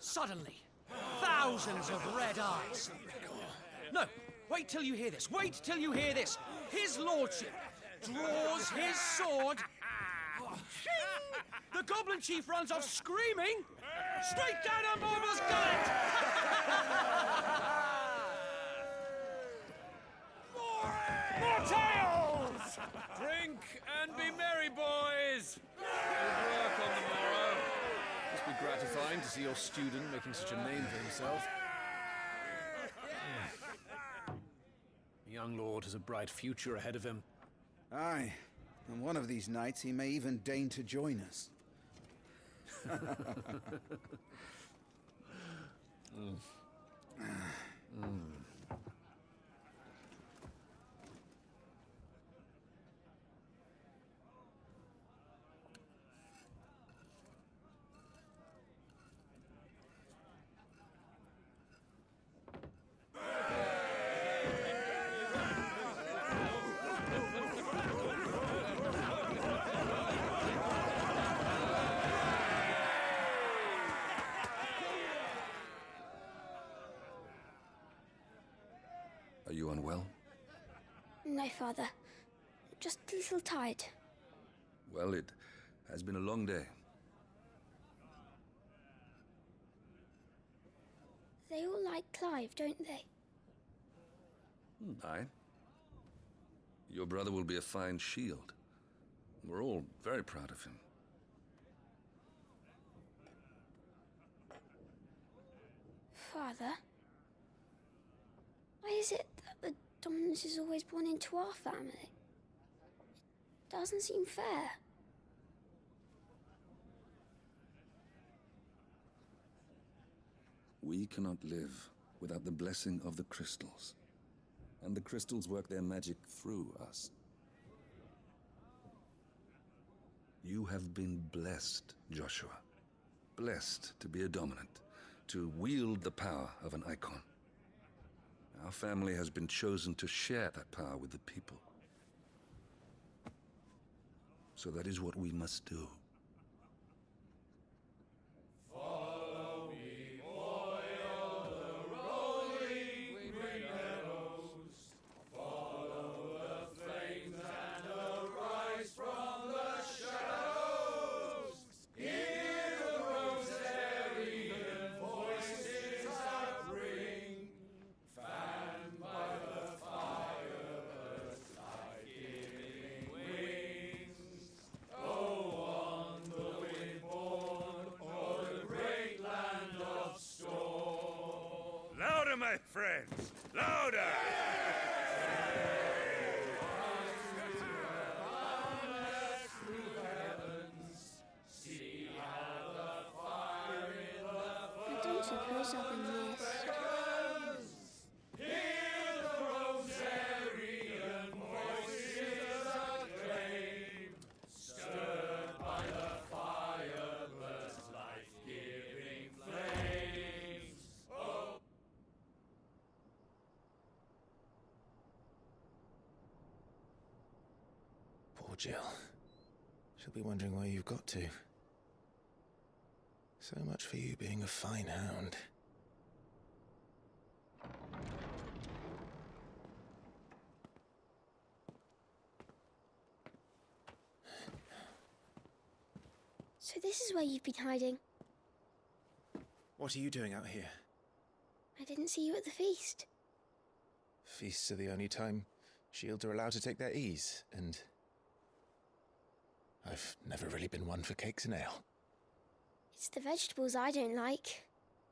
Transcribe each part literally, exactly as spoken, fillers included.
Suddenly, thousands of red eyes. No, wait till you hear this. Wait till you hear this. His lordship draws his sword. The goblin chief runs off screaming, straight down on Morbal's gullet! More tales! Drink and be merry, boys! Good work on the morrow. Must be gratifying to see your student making such a name for himself. The young lord has a bright future ahead of him. Aye, and one of these nights he may even deign to join us. mm. Mm. Are you unwell? No, Father. Just a little tired. Well, it has been a long day. They all like Clive, don't they? Aye. Your brother will be a fine shield. We're all very proud of him. Father? Why is it that the dominance is always born into our family? It doesn't seem fair. We cannot live without the blessing of the crystals. And the crystals work their magic through us. You have been blessed, Joshua. Blessed to be a dominant, to wield the power of an icon. Our family has been chosen to share that power with the people. So that is what we must do. Follow me, boy, on the rolling green meadows. Follow the flames and arise from the shadows. Hear the Rosarian voices that ring. Fanned by the fire, birds like giving wings. Go on, the wind born, o'er the great land of storm. Louder, my friends! Louder! See how the fire in the I don't suppose I've been missed. Hear the Rosarian voices acclaim, stirred by the fire, burst life-giving flames. Oh. Poor Jill. She'll be wondering where you've got to. So much for you being a fine hound. So this is where you've been hiding. What are you doing out here? I didn't see you at the feast. Feasts are the only time shields are allowed to take their ease, and I've never really been one for cakes and ale. It's the vegetables I don't like.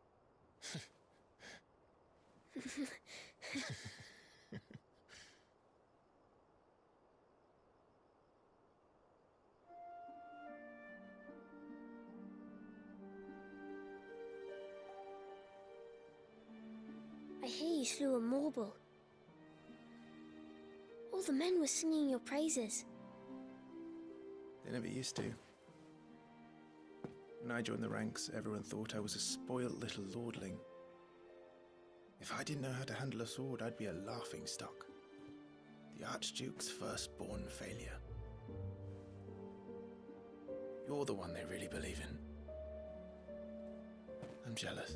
I hear you slew a Morble. All the men were singing your praises. They never used to. When I joined the ranks, everyone thought I was a spoilt little lordling. If I didn't know how to handle a sword, I'd be a laughingstock. The Archduke's firstborn failure. You're the one they really believe in. I'm jealous.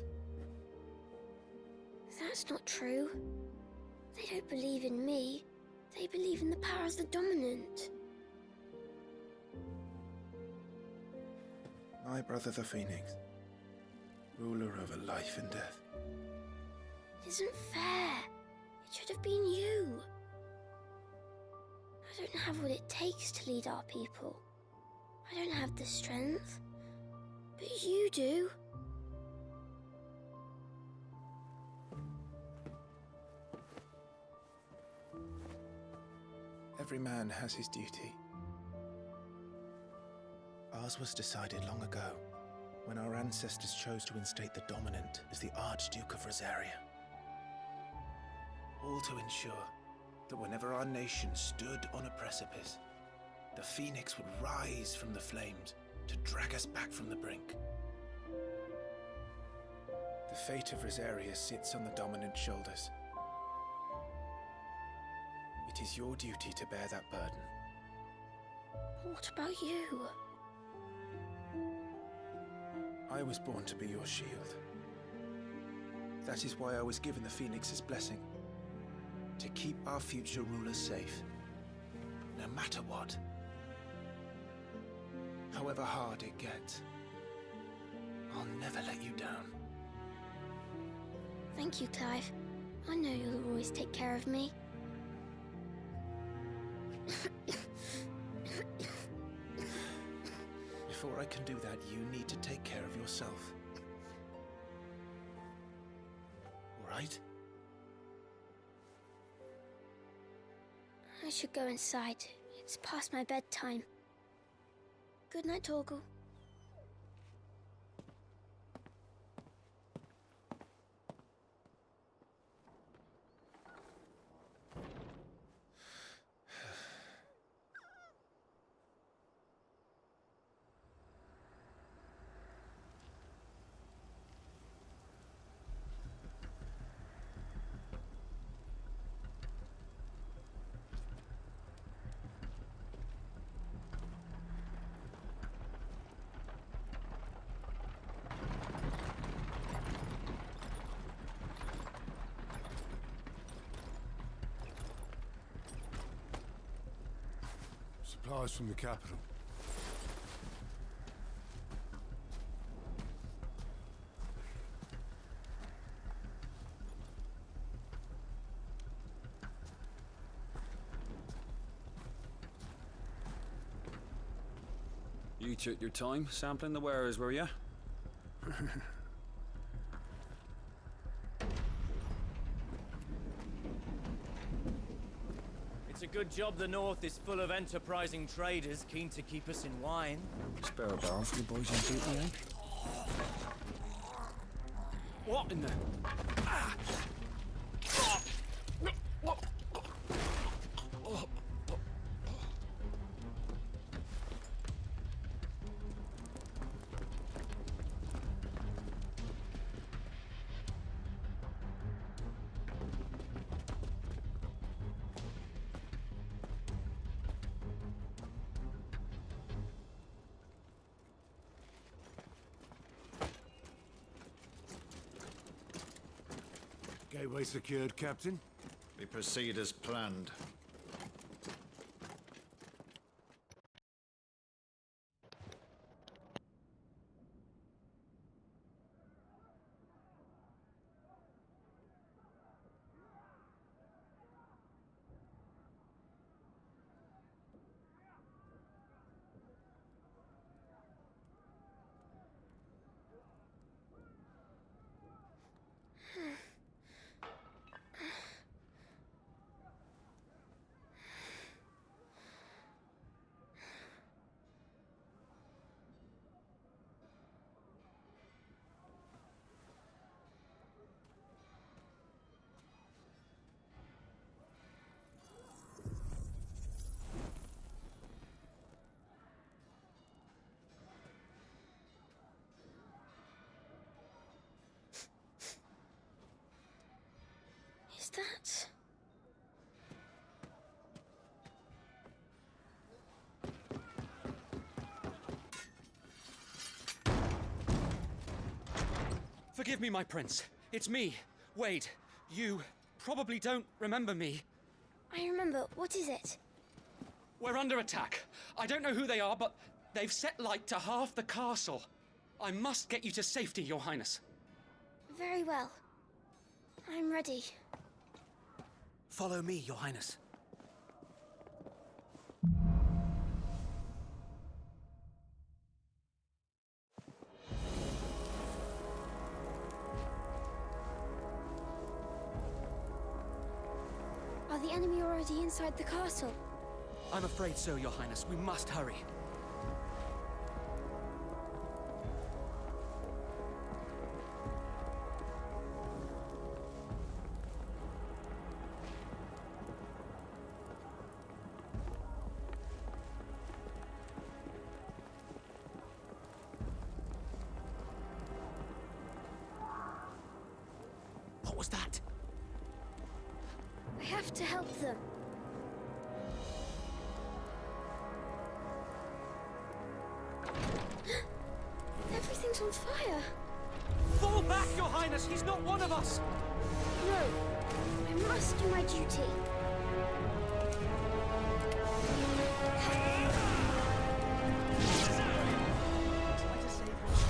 That's not true. They don't believe in me. They believe in the power of the Dominant. My brother the Phoenix, ruler over life and death. It isn't fair. It should have been you. I don't have what it takes to lead our people. I don't have the strength. But you do. Every man has his duty. Ours was decided long ago, when our ancestors chose to instate the Dominant as the Archduke of Rosaria. All to ensure that whenever our nation stood on a precipice, the Phoenix would rise from the flames to drag us back from the brink. The fate of Rosaria sits on the Dominant's shoulders. It is your duty to bear that burden. What about you? I was born to be your shield. That is why I was given the Phoenix's blessing. To keep our future rulers safe. No matter what. However hard it gets. I'll never let you down. Thank you, Clive. I know you'll always take care of me. Before I can do that, you need to take care of yourself. All right? I should go inside. It's past my bedtime. Good night, Torgal. Supplies from the capital. You took your time sampling the wares, were you? It's a good job the North is full of enterprising traders keen to keep us in wine. Spare a barrel for the boys on duty, eh? What in the... Ah! Gateway secured, Captain. We proceed as planned. Is that... Forgive me, my prince. It's me, Wade. You probably don't remember me. I remember. What is it? We're under attack. I don't know who they are, but they've set light to half the castle. I must get you to safety, Your Highness. Very well. I'm ready. Follow me, Your Highness. Are the enemy already inside the castle? I'm afraid so, Your Highness. We must hurry. What was that? I have to help them. Everything's on fire. Fall back, Your Highness! He's not one of us! No, I must do my duty. Try to save yourself.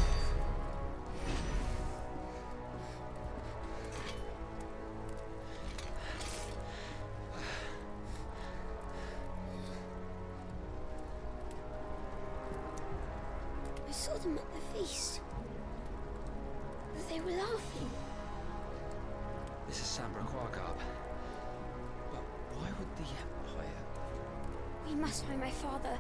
I saw them at the feast. But they were laughing. This is Sambra Quargarb. But why would the Empire... We must find my father.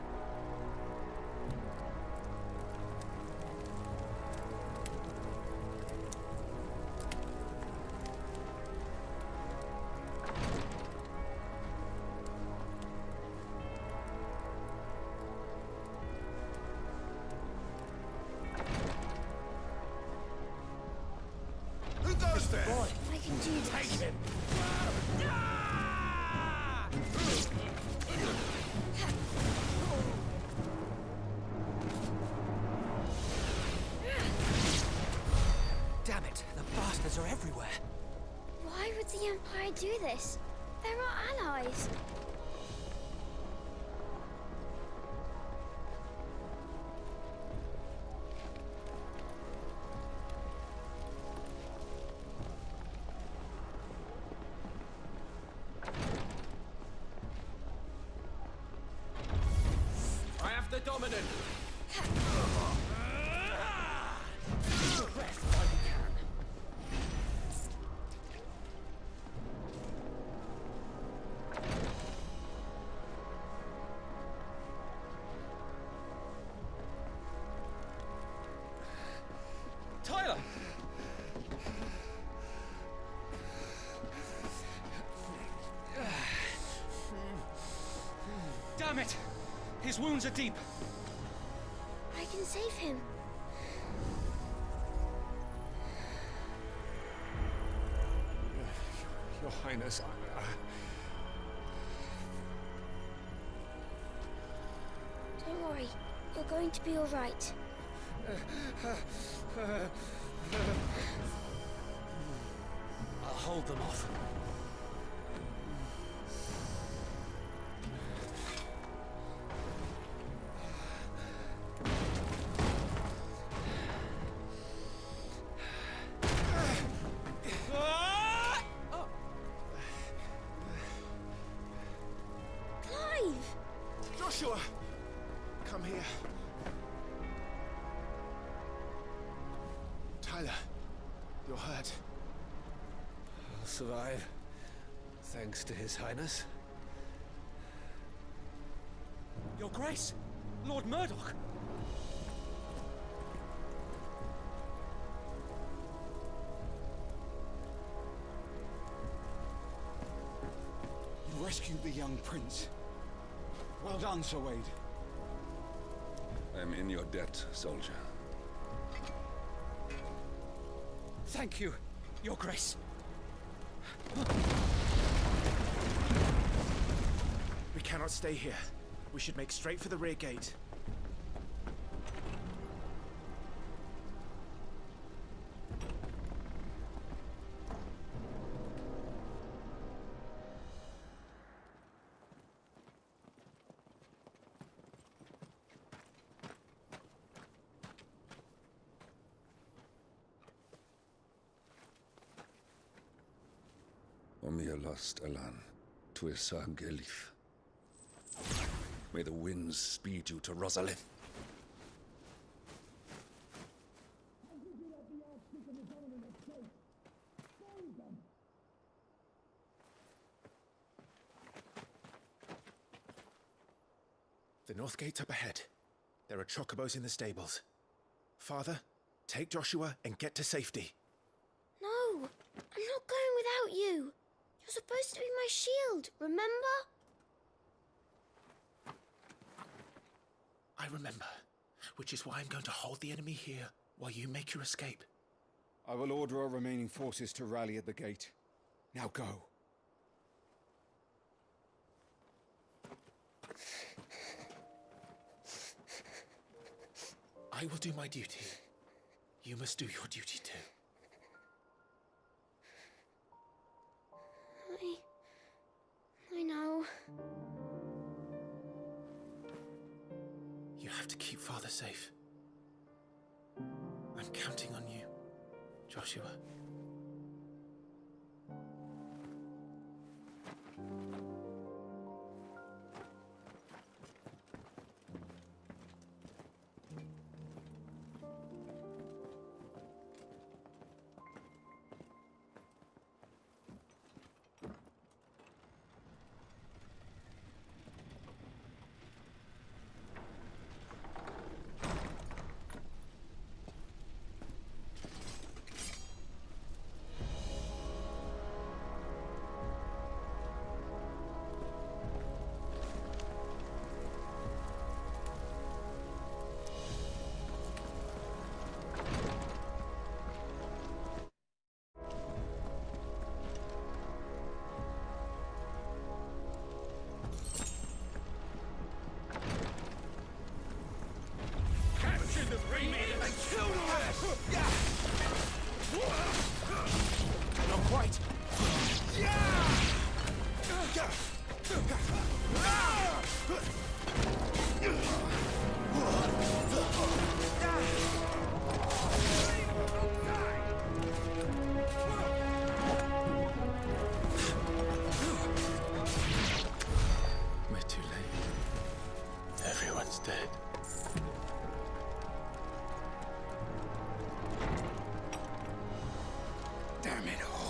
Who goes there? I can do this. Take him! Damn it, the bastards are everywhere. Why would the Empire do this? They're our allies. I have the dominant. Rest while you can. Tyler! Damn it! His wounds are deep. I can save him. Your Highness, I... I... Don't worry. You're going to be all right. I'll hold them off. Clive! Joshua! Come here. Tyler, you're hurt. I'll survive. Thanks to His Highness. Your Grace! Lord Murdoch! You rescued the young prince. Well done, Sir Wade. I am in your debt, soldier. Thank you, Your Grace. We cannot stay here. We should make straight for the rear gate. Omir lost Alan to Isar Gelith. May the winds speed you to Rosalind. The North Gate's up ahead. There are chocobos in the stables. Father, take Joshua and get to safety. No, I'm not going without you. You're supposed to be my shield, remember? I remember, which is why I'm going to hold the enemy here while you make your escape. I will order our remaining forces to rally at the gate. Now go. I will do my duty. You must do your duty too. I... I know. You have to keep Father safe. I'm counting on you, Joshua. Not quite. We're too late. Everyone's dead. Damn it all.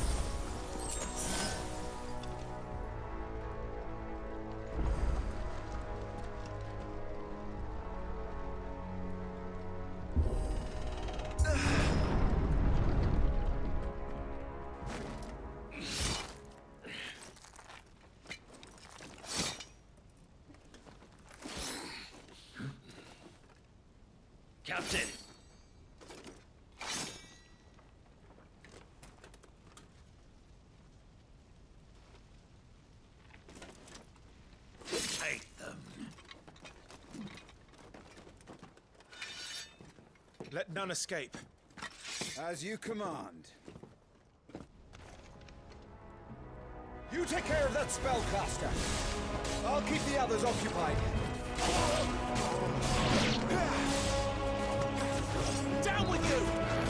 Captain! Take them. Let none escape. As you command. You take care of that spellcaster. I'll keep the others occupied. Down with you!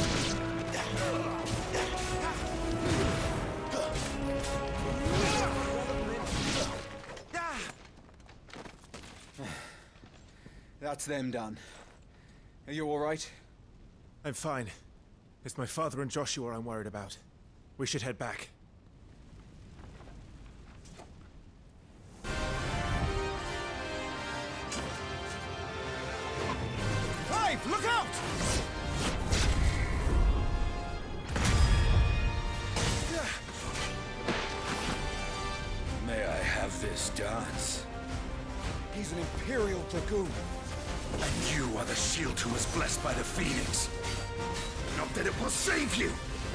That's them done. Are you all right? I'm fine. It's my father and Joshua I'm worried about. We should head back. Clive, look out! May I have this dance? He's an Imperial Dragoon. And you are the shield who was blessed by the Phoenix. Not that it will save you!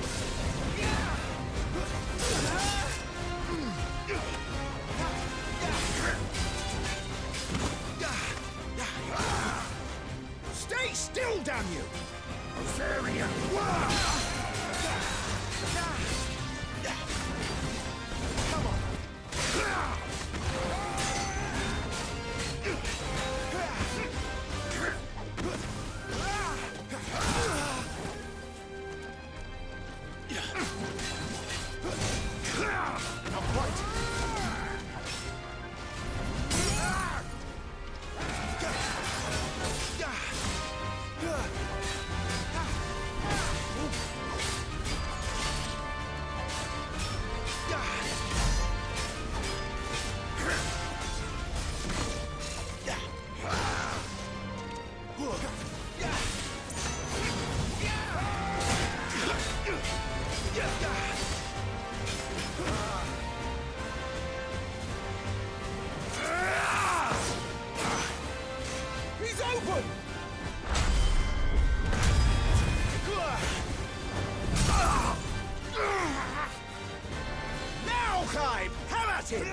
Stay still, damn you! Rosarian! Come on! Open! Now, Clive! Have at it!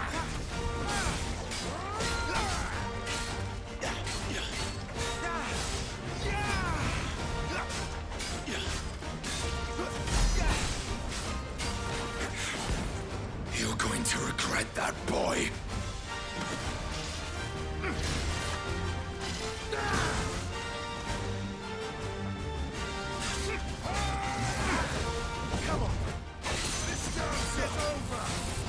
You're going to regret that, boy. Come on! This dance is over!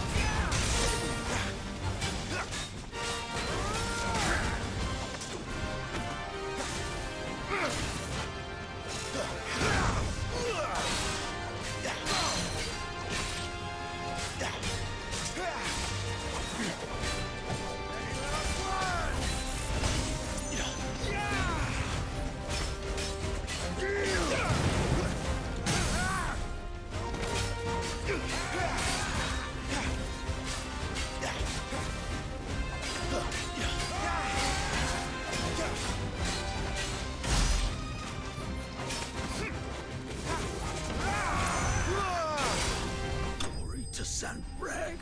Glory to Saint Reg.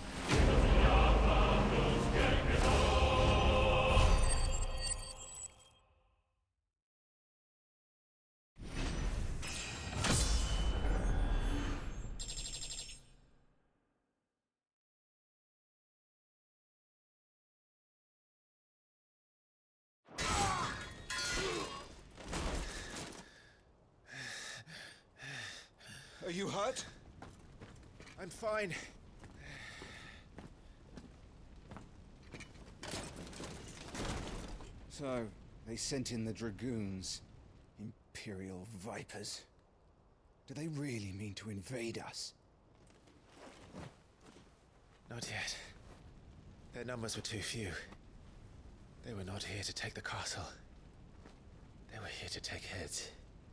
Are you hurt? I'm fine. So, they sent in the Dragoons. Imperial Vipers. Do they really mean to invade us? Not yet. Their numbers were too few. They were not here to take the castle. They were here to take heads.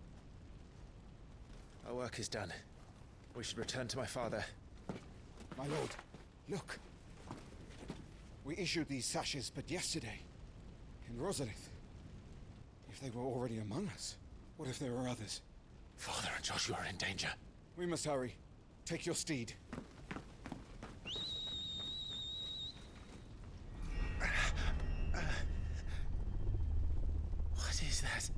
Our work is done. We should return to my father. My lord, look. We issued these sashes but yesterday. In Rosalith. If they were already among us, what if there were others? Father and Joshua are in danger. We must hurry. Take your steed. What is that?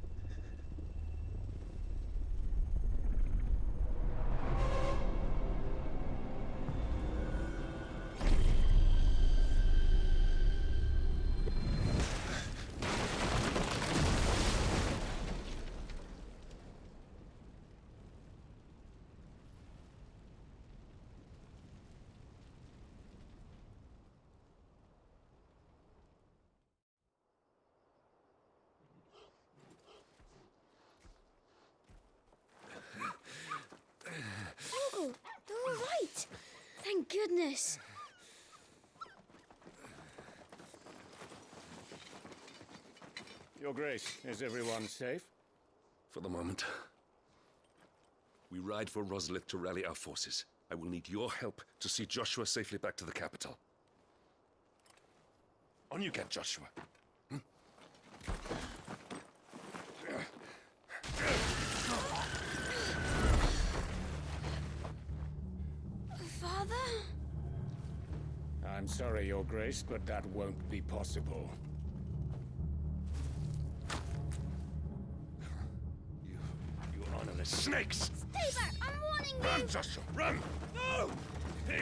Uncle, they're all right. Thank goodness. Your Grace, is everyone safe? For the moment. We ride for Rosalith to rally our forces. I will need your help to see Joshua safely back to the capital. On you get, Joshua. Hmm? Father? I'm sorry, Your Grace, but that won't be possible. You... you honorless snakes! Stay back! I'm warning you! Run, Joshua, run! No! Pig!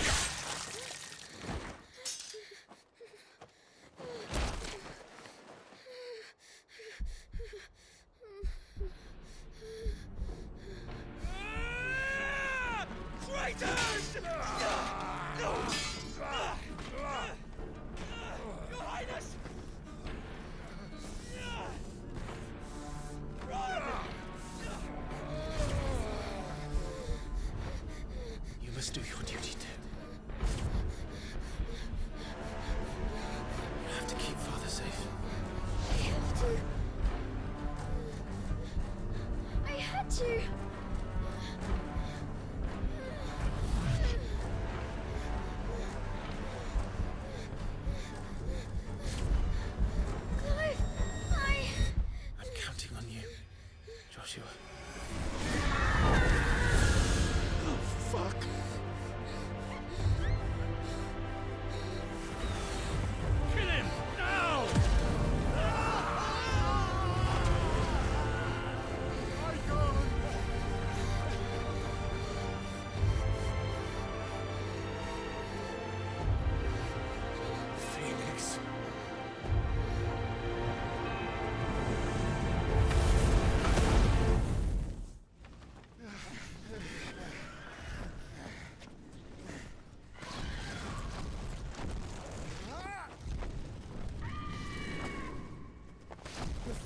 Traitors! Your Highness! You must do your duty too.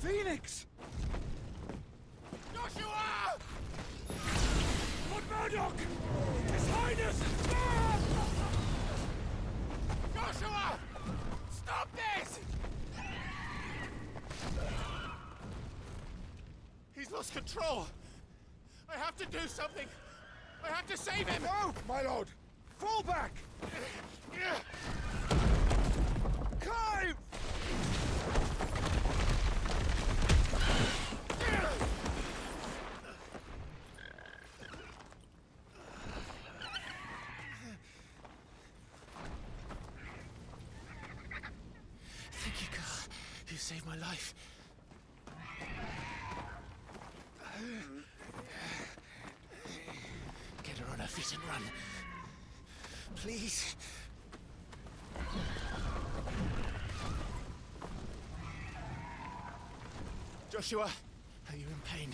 Phoenix! Joshua! Lord Murdoch! His Highness! Ah! Joshua! Stop this! He's lost control. I have to do something. I have to save him! No, my lord! Fall back! Clive! Thank you, Carl. You saved my life. Get her on her feet and run. Please. Joshua, are you in pain?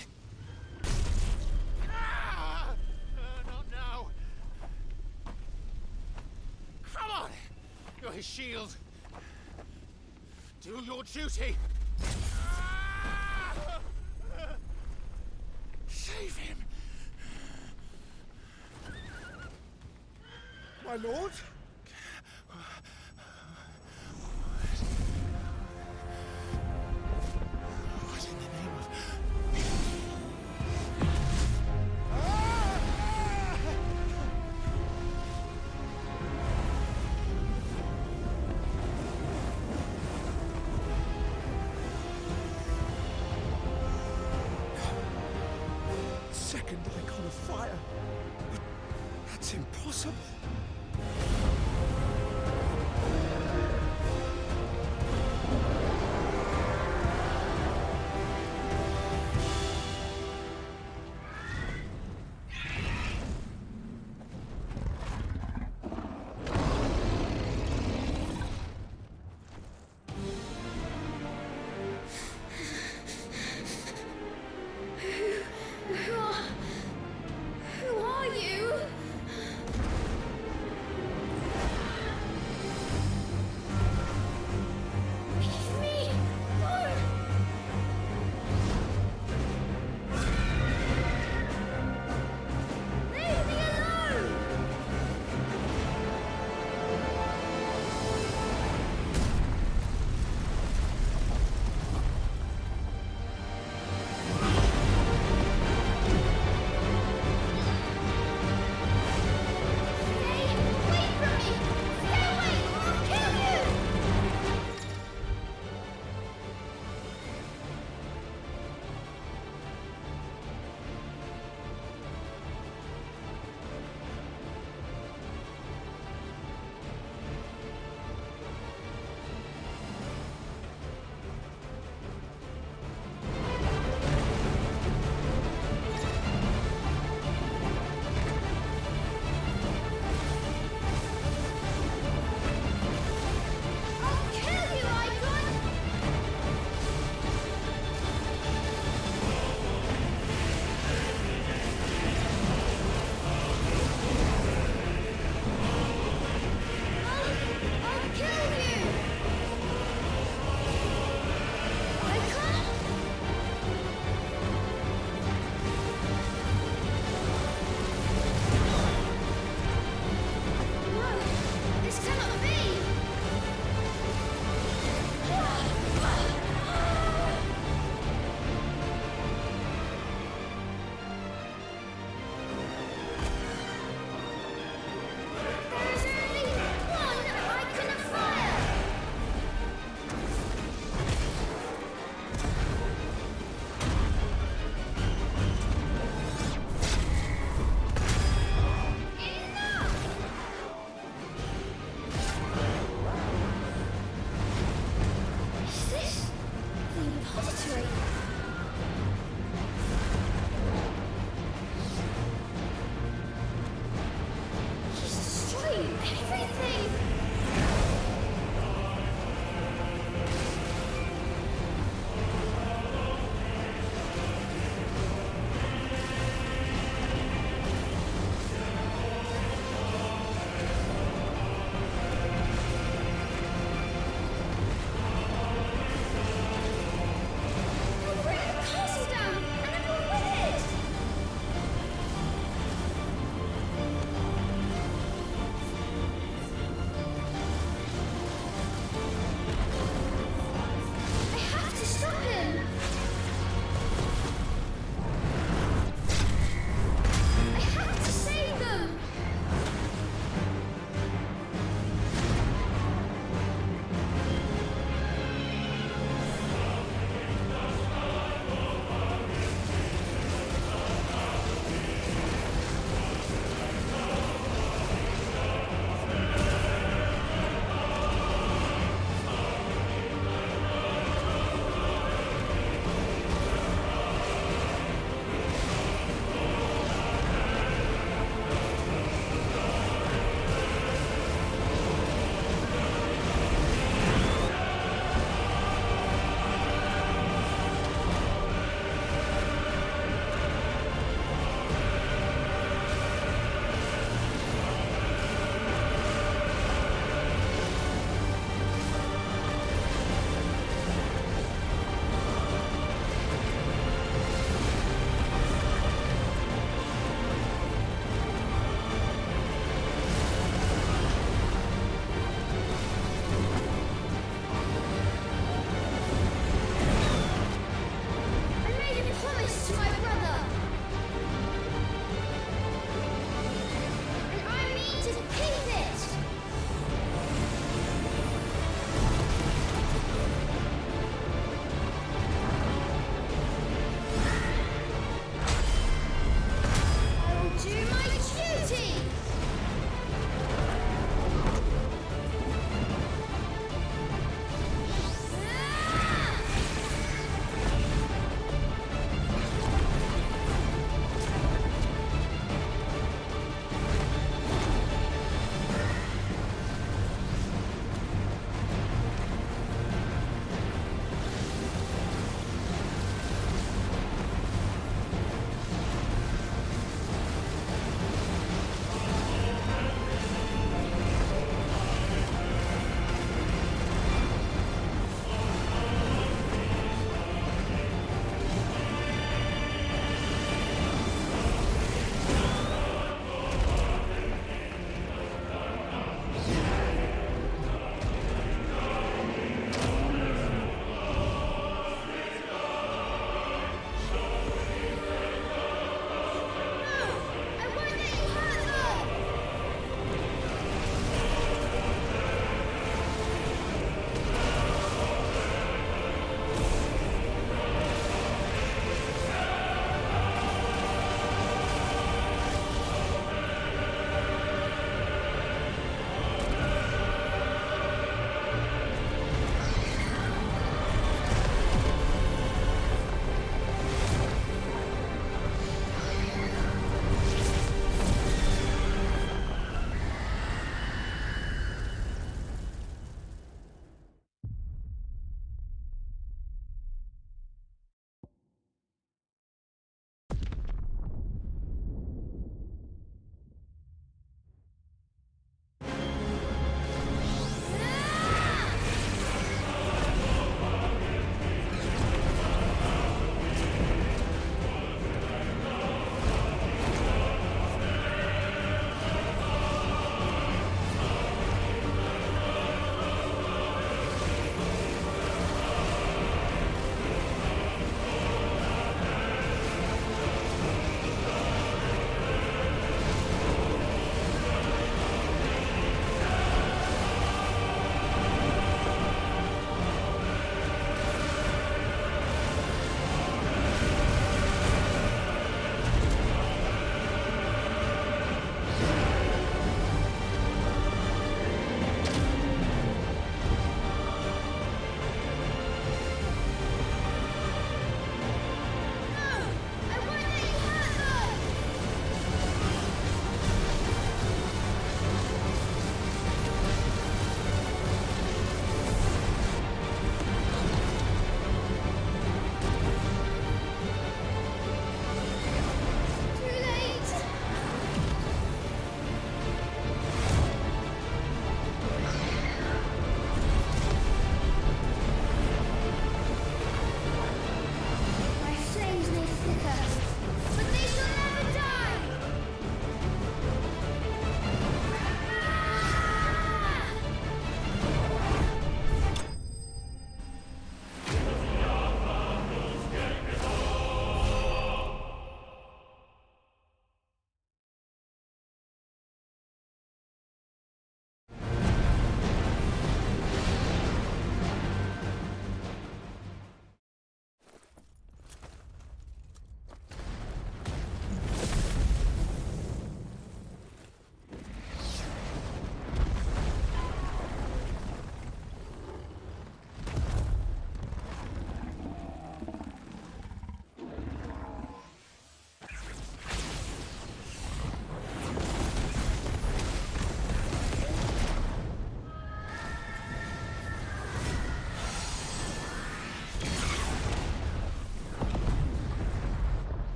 Ah! Uh, not now. Come on! You're his shield. Do your duty. Ah! Save him. My lord? What in the name of... Second icon of fire. But that's impossible. Who are... Who are you? Leave me! No! Leave me alone! Stay away from me! Stay away! I'll kill you! I'll kill you, Icon! I'll, I'll kill you! Icon? No, this cannot be! There is only one icon of fire! Enough! Is this the repository? He's destroying everything!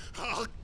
I'll